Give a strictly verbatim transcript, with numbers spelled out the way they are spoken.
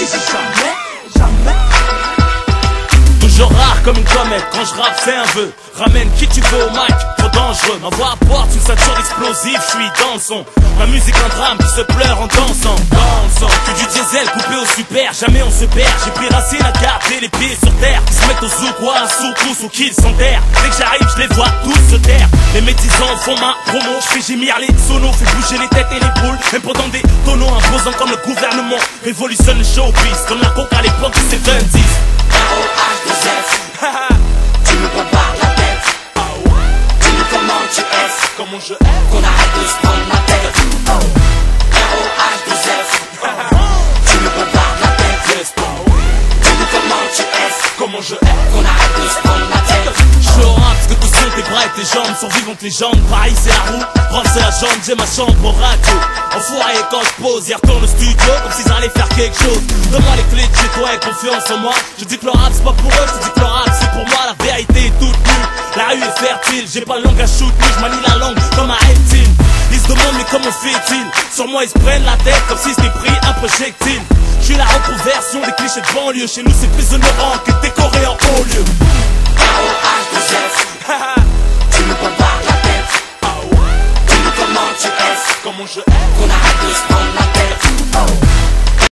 si c'est jamais, jamais. Toujours rare comme une comète, quand je rappe c'est un vœu. Ramène qui tu veux au mic, trop dangereux. Ma voix apporte une ceinture explosive, je suis dans le son. Ma musique un drame qui se pleure en dansant, dansant. Que du diesel coupé au super, jamais on se perd. J'ai pris racine à garder les pieds sur terre. Ils se mettent au zouk ou à un soukous ou qu'ils s'enterrent. Dès que j'arrive je les vois tous se taire. Les médisants font ma promo, je fais gémir les sonos, fais bouger les têtes et les boules. Même pendant des tonneaux imposants comme le gouvernement révolutionne le showbiz, comme la coke à l'époque du soixante-dix. R O H deux F. Tu me prépares la tête. Dis-nous comment tu es, Comment je hais, qu'on arrête de se prendre la tête. R O H deux F. Tu me prépares la tête. yes, bon. Dis-nous comment tu es, Comment je hais, qu'on arrête de se prendre la tête. je suis au rap parce que tout seul tes bras et tes jambes sont vivantes légendes. Paris c'est la roue, rap c'est la jambe, j'ai ma chambre au radio. Enfoiré quand je pose, y retourne au studio comme s'ils allaient faire quelque chose. Donne-moi les clés de chez toi et confiance en moi. Je dis que le rap c'est pas pour eux, je dis que le rap c'est pour moi. La vérité est toute nue, la rue est fertile. J'ai pas le langue à shoot, mais je manie la langue comme un reptile. Ils se demandent mais comment fait-il? Sur moi ils se prennent la tête comme si c'était pris un projectile. Je suis la reconversion des clichés de banlieue, chez nous c'est plus honorant que